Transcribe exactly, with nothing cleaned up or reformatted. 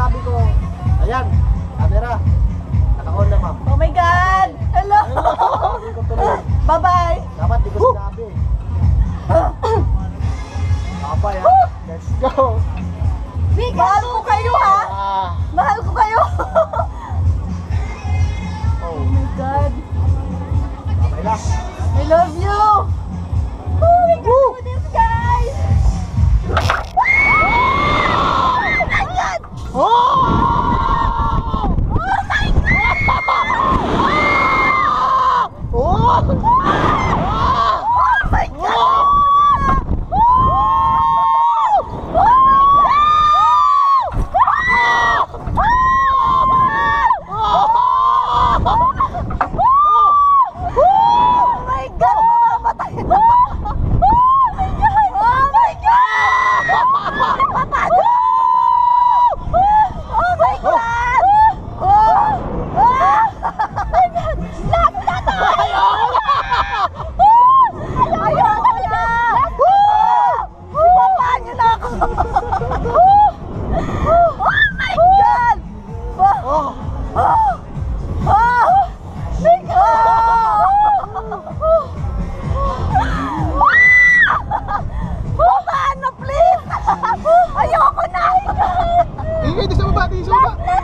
sinabi ko, ayan, camera. Naka-on na, ma'am. Oh my God! Hello! Hindi ko tuloy. Bye-bye! Dapat di ko sinabi. Bye-bye, ha? Let's go. Mahal ko kayo, ha? Ah. Mahal ko kayo! Oh. Oh my God! Okay na. I love you! Oh, we can do this, guys! Oh my God! Oh! Oh my God! Oh! Oh my God! Ingay, di sa baba, di sa baba.